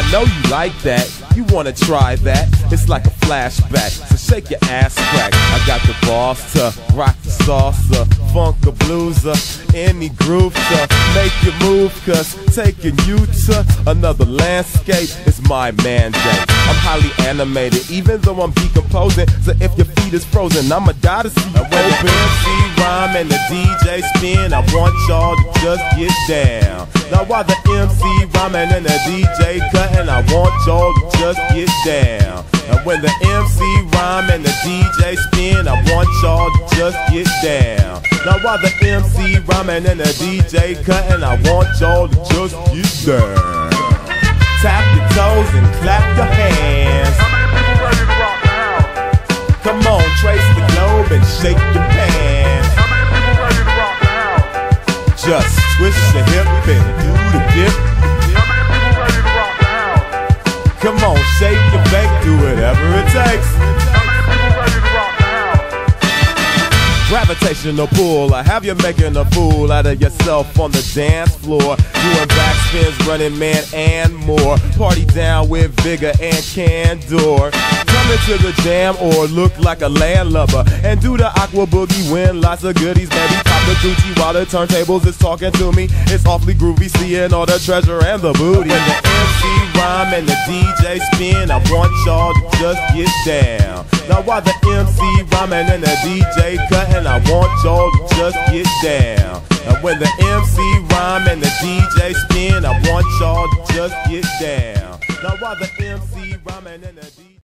know you like that. You wanna try that? It's like a flashback, so shake your ass crack. I got the boss to rock the salsa, funk a blueser, any groove to make you move. Cause taking you to another landscape is my mandate. I'm highly animated, even though I'm decomposing. So if your feet is frozen, I'ma die to see you open. MC rhyme and the DJ spin, I want y'all to just get down. Now while the MC rhyming and the DJ cutting, I want y'all to just get down. And when the MC rhyme and the DJ spin, I want y'all to just get down. Now while the MC rhyming and the DJ cutting, I want y'all to just get down. Tap your toes and clap your hands. Come on, trace the globe and shake your pants. Just twist your hip and do the dip. Come on, shake your bake, do whatever it takes. Gravitational pull, I have you making a fool out of yourself on the dance floor, doing backspins, running man and more. Party down with vigor and candor. Come into the jam or look like a landlubber and do the aqua boogie, win lots of goodies. Maybe pop the Gucci while the turntables is talking to me. It's awfully groovy seeing all the treasure and the booty. When the MC rhyme and the DJ spin, I want y'all to just get down. Now while the MC rhyming and the DJ cutting, I want y'all to just get down. And when the MC rhyme and the DJ spin, I want y'all to just get down. Now while the MC rhyming and the DJ